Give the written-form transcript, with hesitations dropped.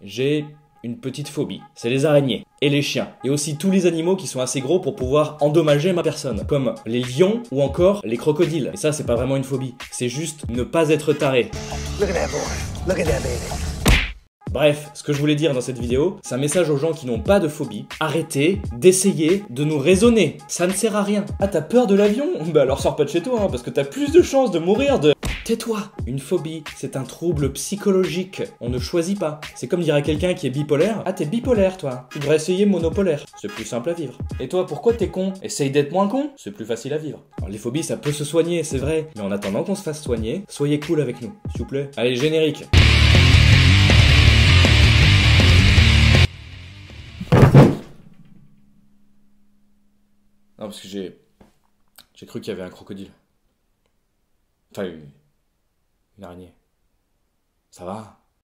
j'ai une petite phobie. C'est les araignées et les chiens. Et aussi tous les animaux qui sont assez gros pour pouvoir endommager ma personne. Comme les lions ou encore les crocodiles. Et ça, c'est pas vraiment une phobie. C'est juste ne pas être taré. Look at that boy. Look at that baby. Bref, ce que je voulais dire dans cette vidéo, c'est un message aux gens qui n'ont pas de phobie. Arrêtez d'essayer de nous raisonner. Ça ne sert à rien. Ah, t'as peur de l'avion? Bah alors sors pas de chez toi, hein, parce que t'as plus de chances de mourir de... Tais-toi! Une phobie, c'est un trouble psychologique. On ne choisit pas. C'est comme dire à quelqu'un qui est bipolaire, ah t'es bipolaire toi, tu devrais essayer monopolaire. C'est plus simple à vivre. Et toi, pourquoi t'es con? Essaye d'être moins con, c'est plus facile à vivre. Alors, les phobies, ça peut se soigner, c'est vrai. Mais en attendant qu'on se fasse soigner, soyez cool avec nous, s'il vous plaît. Allez, générique. Non, parce que j'ai cru qu'il y avait un crocodile. Enfin, une araignée. Ça va?